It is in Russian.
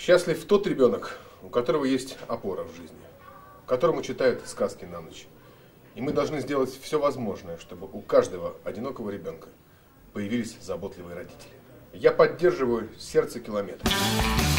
Счастлив тот ребенок, у которого есть опора в жизни, которому читают сказки на ночь. И мы должны сделать все возможное, чтобы у каждого одинокого ребенка появились заботливые родители. Я поддерживаю «Сердце километра».